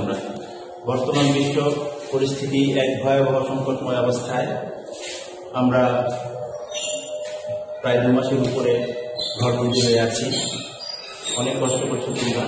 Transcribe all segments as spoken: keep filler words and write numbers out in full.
তোমরা। বর্তমান বিশ্ব পরিস্থিতি এক ভয়াবহ সংকটময় অবস্থায়। আমরা প্রায় দু মাসের উপরে ঘরবন্দি হয়ে আছি। অনেক কষ্ট করছো তোমরা।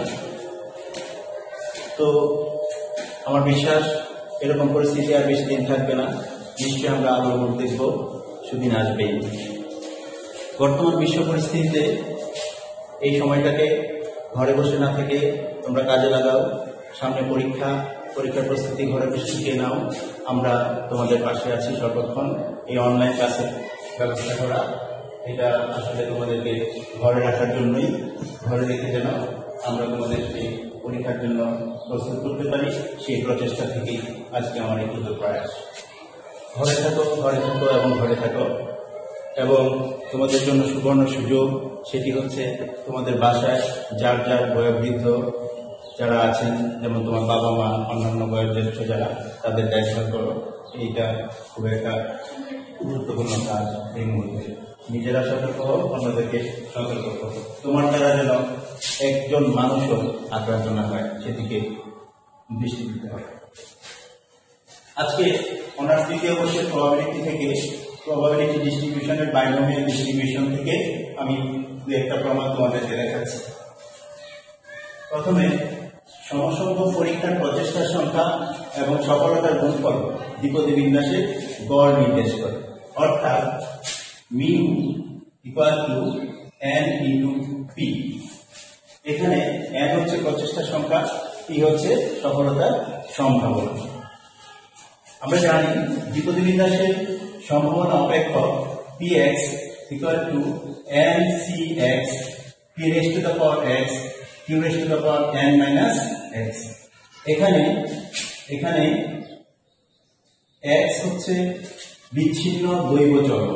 তো আমার বিশ্বাস এরকম পরিস্থিতি আর বেশি দিন থাকবে না। নিশ্চয়ই আমরা আলোর মুখ দেখব, সুদিন আসবেই। বর্তমান বিশ্ব পরিস্থিতিতে এই সময়টাকে ঘরে বসে না থেকে তোমরা কাজে লাগাও। সামনে পরীক্ষা, পরীক্ষার প্রস্তুতি ঘরে বসে শিখে নাও। আমরা তোমাদের পাশে আছি সর্বক্ষণ। এই অনলাইন ক্লাসের ব্যবস্থা করা, এটা আসলে তোমাদেরকে ঘরে রাখার জন্যই, ঘরে রেখে যেন আমরা তোমাদের সেই পরীক্ষার জন্য প্রস্তুত করতে পারি, সেই প্রচেষ্টা থেকেই আজকে আমার এই ক্ষুদ্র প্রয়াস। ঘরে থাকো, ঘরে থাকো এবং ঘরে থাকো। এবং তোমাদের জন্য সুবর্ণ সুযোগ, সেটি হচ্ছে তোমাদের বাসায় যার যার বয়োবৃদ্ধ যারা আছেন, যেমন তোমার বাবা মা, অন্যান্য বয়োজ্যেষ্ঠ যারা, তাদের দেখভাল করো। এইটা খুব একটা গুরুত্বপূর্ণ কাজ এই মুহূর্তে। নিজেরা সতর্ক হও, অন্যদেরকে সতর্ক করো। তোমার দ্বারা যেন একজন মানুষও আক্রান্ত না হয়, সেদিকে দৃষ্টি দিতে হবে। আজকে অনার্স তৃতীয় বর্ষের প্রবাবিলিটি থেকে, প্রবাবিলিটি ডিস্ট্রিবিউশনের বাইনোমিয়াল ডিস্ট্রিবিউশন থেকে আমি দু একটা প্রমাণ তোমাদেরকে দেখাচ্ছি। প্রথমে সমসংখ্যক পরীক্ষার প্রচেষ্টার সংখ্যা এবং সফলতার গুণফল দ্বিপদী বিন্যাসের গড় নির্দেশ করে। অর্থাৎ mu equal to n into p. এখানে এন হচ্ছে প্রচেষ্টার সংখ্যা, পি হচ্ছে সফলতার সম্ভাবনা। আমরা জানি দ্বিপদী বিন্যাসের সম্ভাবনা অপেক্ষক p x equal to n c x p raise to the power x q raise to the power n minus x. এখানে এখানে এক্স হচ্ছে বিচ্ছিন্ন দৈব চলক,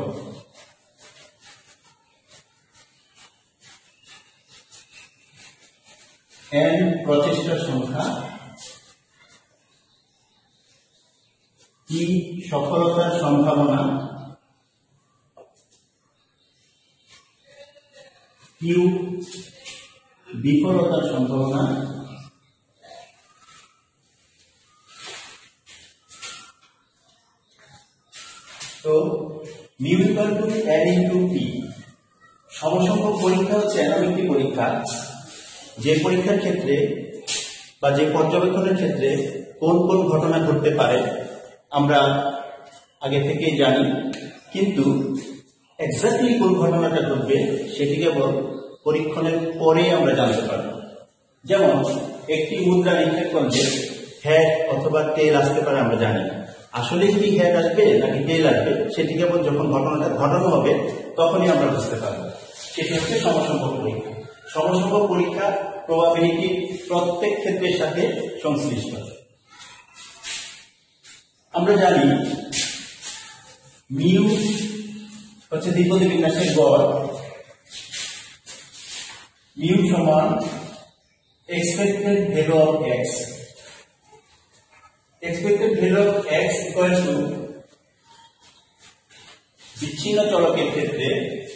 এন প্রচেষ্টার সংখ্যা, কি সফলতার সম্ভাবনা, কিউ বিফলতার সম্ভাবনা, তো mu equal to n into p. সমসংখ্যক পরীক্ষা হচ্ছে এমন একটি পরীক্ষা যে পরীক্ষার ক্ষেত্রে বা যে পর্যবেক্ষণের ক্ষেত্রে কোন কোন ঘটনা ঘটতে পারে আমরা আগে থেকেই জানি, কিন্তু এক্স্যাক্টলি কোন ঘটনাটা ঘটবে সেটি কেবল পরীক্ষণের পরে আমরা জানতে পারব। যেমন একটি মুদ্রা নিক্ষেপ করলে হেড অথবা টেল আসতে পারে আমরা জানি না। আসলে কি হেড আসবে নাকি টেল আসবে সেটি কেবল যখন ঘটনাটা ঘটানো হবে তখনই আমরা বুঝতে পারব। সেটি হচ্ছে সমসংখ্যক পরীক্ষা। সমসংখ্যক পরীক্ষা প্রবাবিলিটি প্রত্যেক ক্ষেত্রের সাথে সংশ্লিষ্ট। আমরা জানি মিউ হচ্ছে দ্বিপদী বিন্যাসের গড়, মিউ সমান expected value of x. Expected value of x equal to বিচ্ছিন্ন চলকের ক্ষেত্রে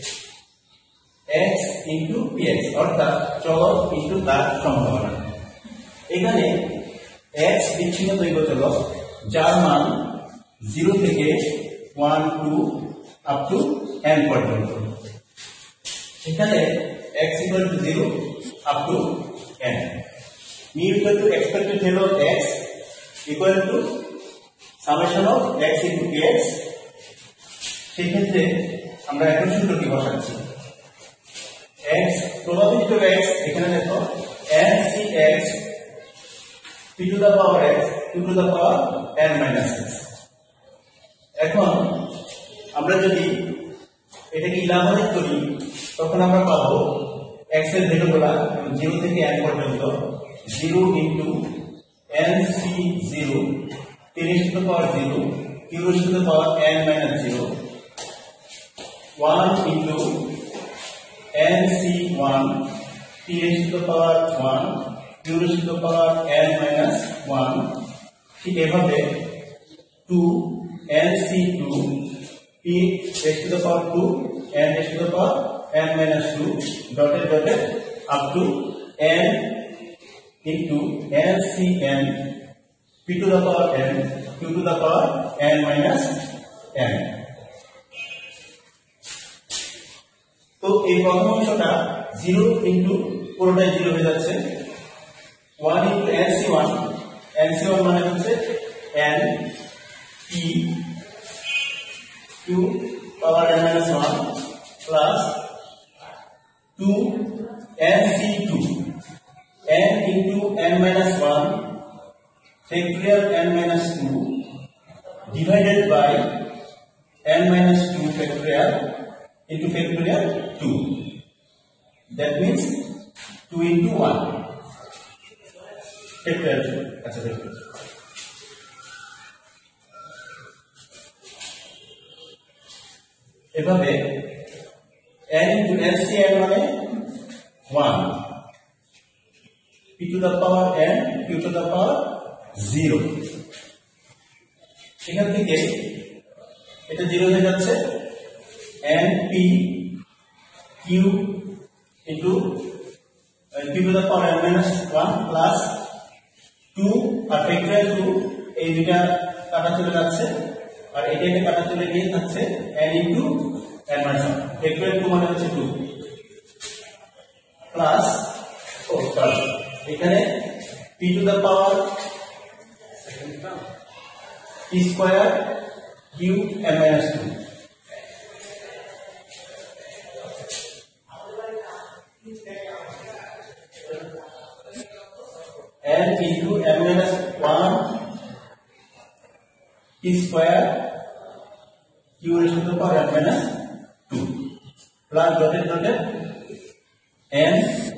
এক্স ইন্টু পি এক্স, অর্থাৎ চলক ইন্টু তার সম্ভাবনা। এখানে এক্স বিচ্ছিন্ন দৈব চলক যার মান জিরো থেকে one two up to n পর্যন্ত। এখানে x equal to zero up to n. mu equal to expected value of x equal to summation of x into px. সেই ক্ষেত্রে আমরা এখন সূত্রটি বসাচ্ছি। x probability of x এখানে দেখো n c x p to the power x two to the power n minus x। এখন আমরা যদি এটাকে ইলাবোরেট করি তখন আমরা পাবো x এর ভ্যালু গুলা জিরো থেকে n পর্যন্ত zero into n c zero t raise to the power zero q raise to the power n minus zero one into n c one t raise to the power one q raise to the power n minus one. ঠিক এভাবে two n c two p raised to the power two n raised to the power n minus two dotted dotted up to n into L C M p to the power n, q to the power n minus n। তো এই প্রথম অংশটা zero into পুরোটাই zero হয়ে যাচ্ছে, one into n c one, n c one মানে হচ্ছে n p q power n minus one plus two n c two, n into n minus one factorial n minus two divided by n minus two factorial into factorial two. That means two into one factorial two. That's a factorial. এভাবে n into n c n মানে one, p to the power n, q to the power zero। এখান থেকে এটা zero হয়ে যাচ্ছে, n p q into q to the power n minus one plus two R factorial two, এই দুটা কাটা চলে যাচ্ছে, আর এটাকে কাটা চলে গিয়ে থাকছে n into n minus one, factorial two মানে হচ্ছে two প্লাস ও সরি এখানে p to the power p square q n minus two, n into n minus one p square q raised to the power n minus two plus dotted dotted n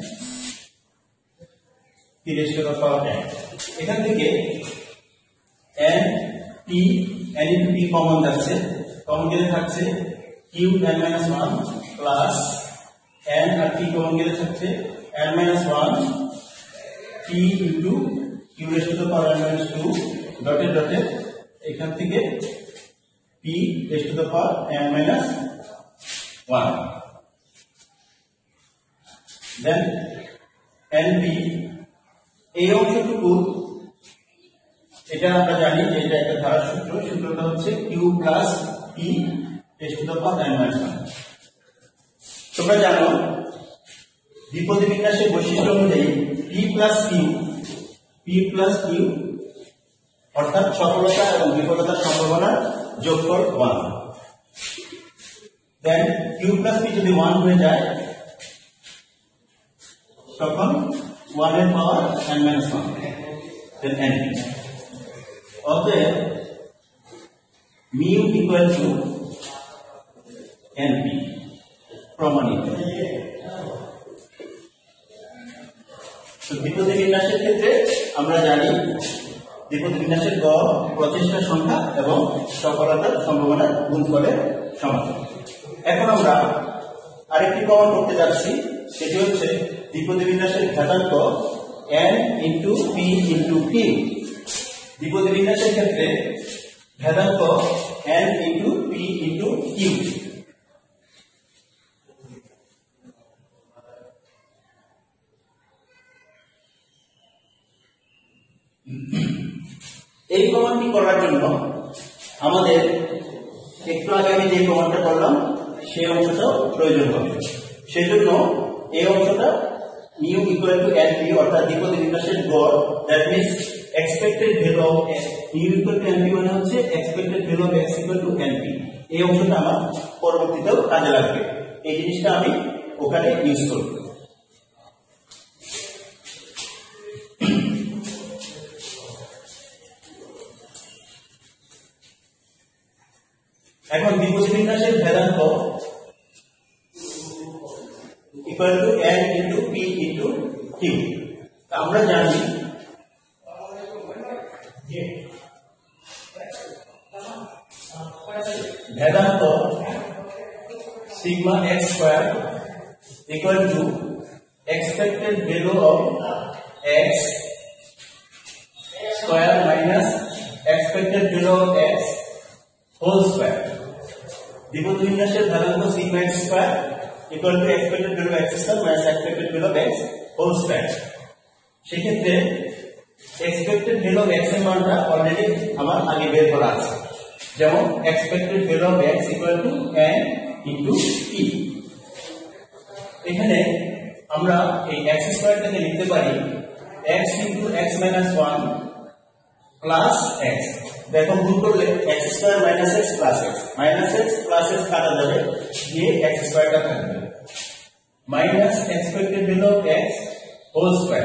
p raised to the power n। এখান থেকে n p n into p common যাচ্ছে, common গেলে থাকছে q n minus one plus n আর p common গেলে থাকছে n minus one p into q raised to the power n minus two dotted dotted এখান থেকে p raised to the power n minus one, then np এই অংশটুকু এটা আমরা জানি যে এটা একটা ধারার সূত্র, সূত্রটা হচ্ছে q plus p raised to the power n minus one। তোমরা জানো দ্বিপদী বিন্যাসের বৈশিষ্ট্য অনুযায়ী p plus q, p plus q অর্থাৎ সফলতা এবং বিফলতার সম্ভাবনার যোগফল one, then q plus p যদি one হয়ে যায় তখন one এর পাওয়ার n minus one, then np। অতএব mu equal to np প্রমাণিত। তো দ্বিপদী বিন্যাসের ক্ষেত্রে আমরা জানি দ্বিপদী বিন্যাসের গড় প্রচেষ্টার সংখ্যা এবং সফলতার সম্ভাবনার গুণফলের সমান। এখন আমরা আরেকটি প্রমাণ করতে যাচ্ছি, সেটি হচ্ছে দ্বিপদী বিন্যাসের ঘাতাঙ্ক n into p into q। দ্বিপদী বিন্যাসের ক্ষেত্রে ঘাতাঙ্ক n into p into q। এই প্রমাণটি করার জন্য আমাদের একটু আগে আমি যে প্রমাণটা করলাম সেই অংশটাও প্রয়োজন হবে। সেজন্য এই অংশটা mu equal to np অর্থাৎ দ্বিপদী বিন্যাসের গড়, that means expected value of mu equal to np মানে হচ্ছে expected value of x equal to np। এই অংশটা আমার পরবর্তীতেও কাজে লাগবে, এই জিনিসটা আমি ওখানে ইউজ করব। এখন দ্বিপদী বিন্যাসের ভেদাঙ্ক equal to n into p into q। আমরা জানি ভেদাঙ্ক sigma x square equal to expected value of x square minus expected value of x whole square। দ্বিপদী বিন্যাসের ভেদাঙ্ক sigma x square equal to expected value of x square minus expected value of x whole square। সেক্ষেত্রে expected value of x এর মানটা already আমার আগে বের করা আছে, যেমন expected value of x equal to n into p। এখানে আমরা এই x স্কয়ারটাকে লিখতে পারি x into x minus one plus x। দেখো গুণ করলে x square minus x plus x, minus x plus x কাটা যাবে, দিয়ে x স্কয়ারটা থাকবে minus expected value of x whole square.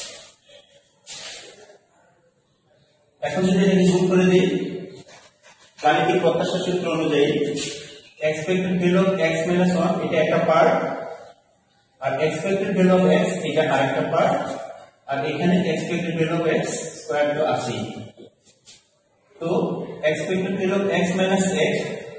এখন যদি আমি গুণ করে দিই গাণিতিক প্রত্যাশা সূত্র অনুযায়ী expected value of x minus one এটা একটা পার্ট, আর এক্সপেক্টেড ভ্যালু অফ x এটা আরেকটা পার্ট, আর এখানে expected value of x square তো আছেই। তো expected value of x minus x,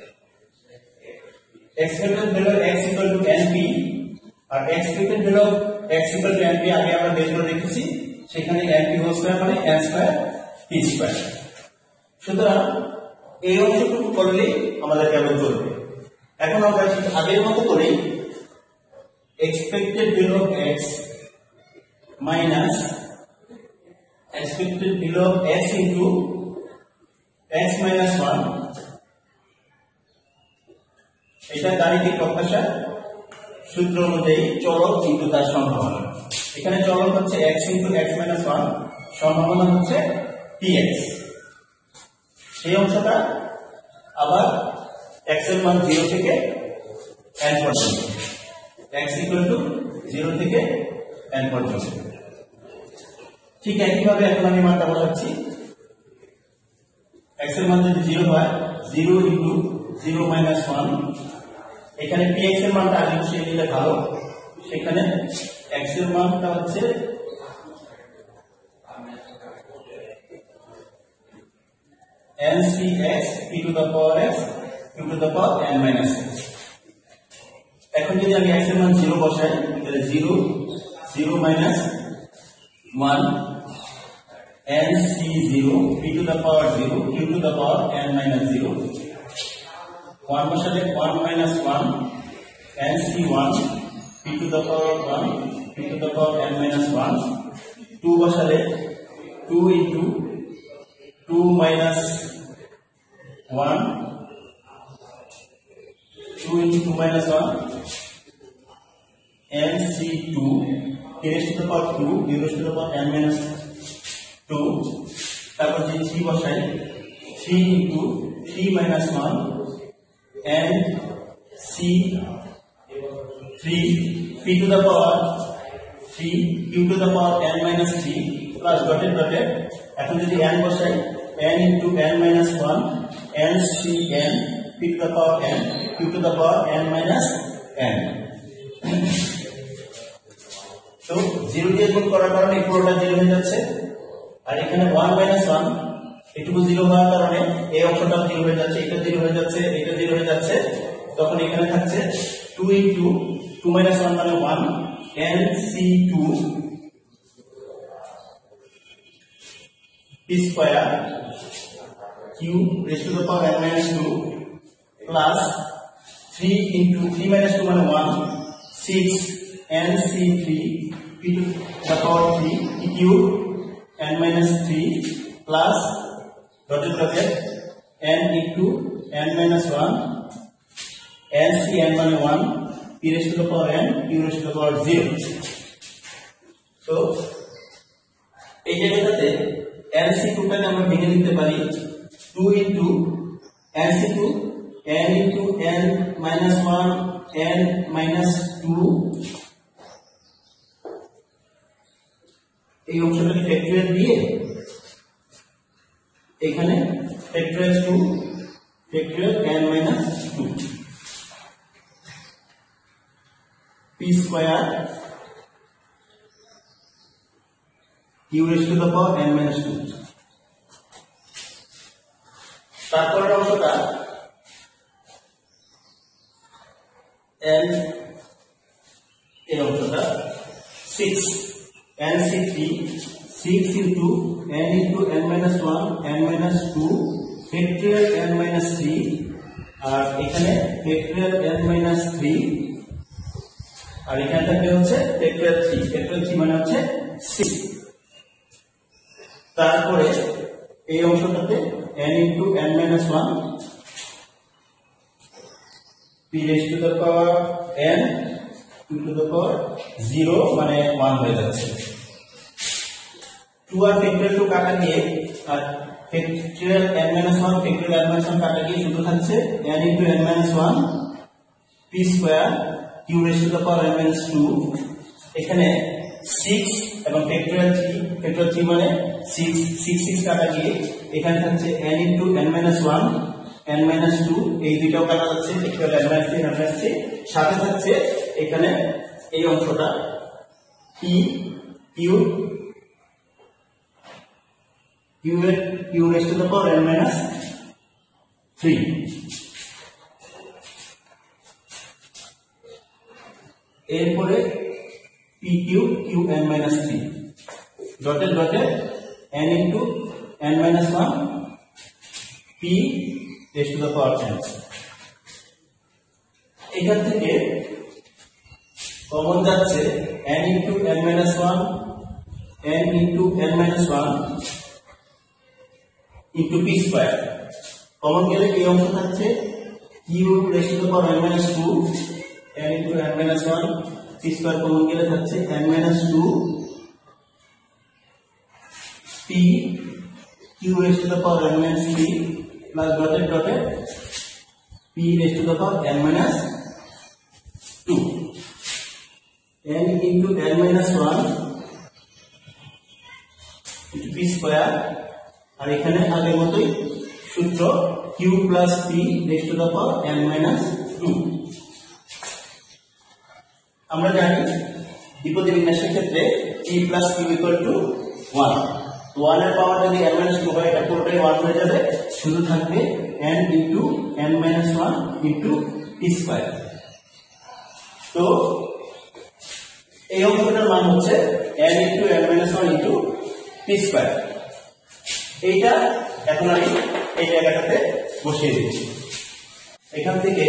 expected value of x equal to np, আর expected value of x equal to np আগে আমরা বের করে রেখেছি, সেখানে np হোল স্কয়ার মানে n স্কয়ার p স্কয়ার। সুতরাং এই অংশটুকু করলে আমাদের কেবল চলবে। এখন আমরা আগের মতো করি expected value of x minus expected value of x into x minus one, এটা গাণিতিক প্রত্যাশা সূত্র অনুযায়ী চলক কিন্তু তার সম্ভাবনা। এখানে চলক হচ্ছে x into x minus one, সম্ভাবনা হচ্ছে px। সেই অংশটা আবার x এর মান জিরো থেকে n পর্যন্ত, x equal to জিরো থেকে n পর্যন্ত। ঠিক একইভাবে এখন আমি মানটা বসাচ্ছি, x এর মান যদি জিরো হয় zero into zero minus one, এখানে px এর মানটা আগে বসিয়ে দিলে ভালো, সেখানে x এর মানটা হচ্ছে ncx p to the power x q to the power n minus x। এখন যদি আমি x এর মান জিরো বসাই তাহলে zero zero minus one nc zero p to the power zero q to the power n minus zero, one বসালে one minus one nc one p to the power one q to the power n minus one, two বসালে two into two minus one, two into two minus one, n c two, k raised to the power two, u raised to the power n minus two, তারপর যে three বসাই three into three minus one, n c three, p to the power three, q to the power n minus three, plus dotted dotted। এখন যদি n বসাই n into n minus one, n c n, p to the power n, q to the power n minus n। তো জিরো দিয়ে গুণ করার কারণে এই পুরোটা জিরো হয়ে যাচ্ছে, আর এখানে ওয়ান মাইনাস ওয়ান এটুকু জিরো হওয়ার কারণে এই অংশটা জিরো হয়ে যাচ্ছে, এটা জিরো হয়ে যাচ্ছে, এটা জিরো হয়ে যাচ্ছে, তখন এখানে থাকছে two into two minus one মানে one, n c two p square q raised to the power n minus two plus three into three minus two মানে one, six n c three p to the power three p cube n minus three plus dotted dotted n into n minus one, n c n মানে one, p raised to the power n, q raised to the power zero। তো এই জায়গাটাতে n c two টাকে আমরা ভেঙে দিতে পারি two into n c two, n into n minus one, n minus two, এই অংশটাকে ফ্যাক্টরিয়াল দিয়ে এখানে factorial two factorial n minus two, p square q raised to the power n minus two। তারপরের অংশটা n, এই অংশটা six n c three, six into n into n minus one, n minus two, factorial n minus three, আর এখানে factorial n minus three, আর এখানে থাকবে হচ্ছে factorial three, factorial three মানে হচ্ছে six। তারপরে এই অংশটাতে n into n minus one p raise to the power n two to the power zero মানে ওয়ান হয়ে যাচ্ছে। টু আর ফ্যাক্টরিয়াল টু কাটা গিয়ে আর factorial n minus one factorial n minus one কাটা গিয়ে শুধু থাকছে n into n minus one p square q raise to the power n minus two. এখানে সিক্স এবং ফ্যাক্টরিয়াল থ্রি ফ্যাক্টরিয়াল থ্রি মানে সিক্স সিক্স সিক্স কাটা গিয়ে এখানে থাকছে n into n minus one n minus two, এই দুইটাও কাটা যাচ্ছে factorial n minus three n minus three. সাথে থাকছে এখানে এই অংশটা p q q এর q raise to the power n minus three. এরপরে pq qn minus three dotted dotted n into n minus one p raise to the power n। এখান থেকে common যাচ্ছে n into n minus one n into n minus one into p square. Common গেলে এই অংশ থাকছে q raise to the power n minus two n into n minus one p square. Common গেলে থাকছে n minus two p q raise to the power n minus three plus dotted dotted p raise to the power n minus two n into n minus one into p square. আর এখানে আগের মতোই সূত্র q plus p raise to the power n minus two. আমরা জানি দ্বিপদী বিন্যাসের ক্ষেত্রে p plus q equal to one. One এর পাওয়ার যদি n মাইনাস টু হয় এটা পুরোটাই ওয়ান হয়ে যাবে, শুধু থাকবে n into n minus one into p square. তো এই অঙ্কটার মান হচ্ছে n into n minus one into p square. এইটা এখন আমি এই জায়গাটাতে বসিয়ে দিচ্ছি। এখান থেকে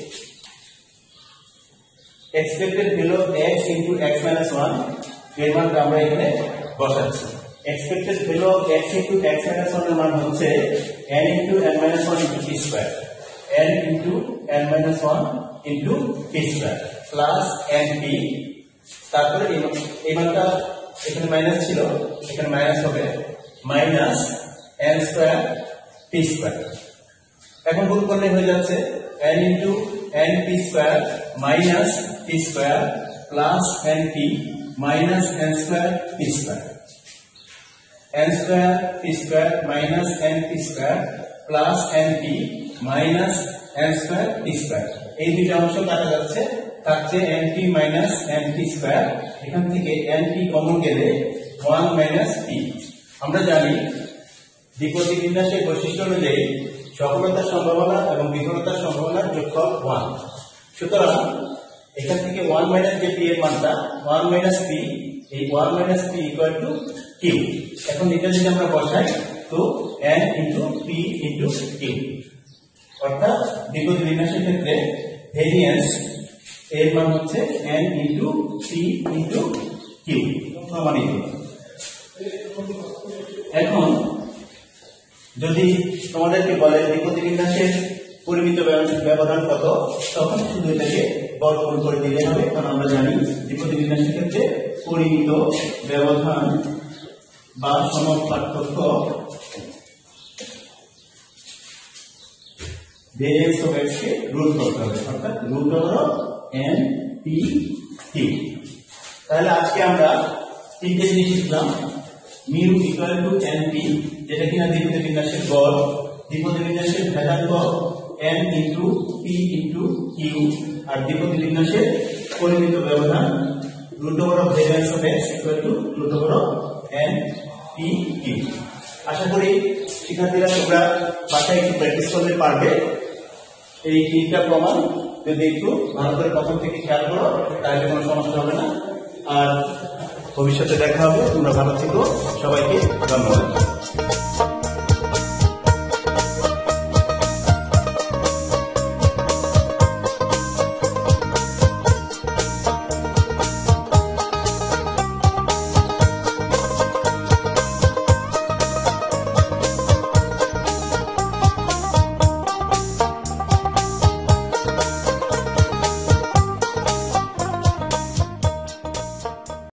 expected value of x into x minus one এর মানটা আমরা এখানে বসাচ্ছি। Expected value of x into x minus one এর মান হচ্ছে n into n minus one into p square, n into n minus one into p square plus np। তারপরে এই মানটা এখানে মাইনাস ছিল, এখানে মাইনাস হবে minus n square p square. এখন গুণ করলে হয়ে যাচ্ছে n into np square minus p square plus np minus n square p square. n square p square minus np square plus np minus n square p square. এই দুটো অংশ কাটা যাচ্ছে, থাকছে np মাইনাস np স্কয়ার। এখান থেকে np common গেলে one minus p। আমরা জানি দ্বিপদী বিন্যাসের বৈশিষ্ট্য অনুযায়ী সফলতার সম্ভাবনা এবং বিফলতার সম্ভাবনার যোগফল ওয়ান। সুতরাং এখান থেকে ওয়ান মাইনাস যে p এর মানটা ওয়ান মাইনাস p, এই one minus p equal to q। এখন এটা যদি আমরা বসাই তো n into p into q, অর্থাৎ দ্বিপদী বিন্যাসের ক্ষেত্রে ভেরিয়েন্স এর মান হচ্ছে n into p into q প্রমাণিত। এখন যদি তোমাদেরকে বলে দ্বিপদী বিন্যাসের পরিমিত ব্যবধান কত, তখন শুধু এটাকে বর্গমূল করে দিলে হবে, কারণ আমরা জানি দ্বিপদী বিন্যাসের ক্ষেত্রে পরিমিত ব্যবধান বা সমান পার্থক্য ভেরিয়েন্স অফ x কে রুট করতে হবে, অর্থাৎ root over n p q। তাহলে আজকে আমরা তিনটে জিনিস শিখলাম। মিউ ইকুয়াল টু np, যেটা কিনা দ্বিপদী বিন্যাসের গড়, দ্বিপদী বিন্যাসের ভেদাঙ্ক n into p into q, আর দ্বিপদী বিন্যাসের পরিমিত ব্যবধান root over of variance of x equal to root over of n p q। আশা করি শিক্ষার্থীরা তোমরা বাসায় একটু প্র্যাকটিস করলে পারবে। এই তিনটা প্রমাণ যদি একটু ভালো করে প্রথম থেকে খেয়াল করো তাহলে কোনো সমস্যা হবে না। আর ভবিষ্যতে দেখা হবে। তোমরা ভালো থেকো, সবাইকে ধন্যবাদ।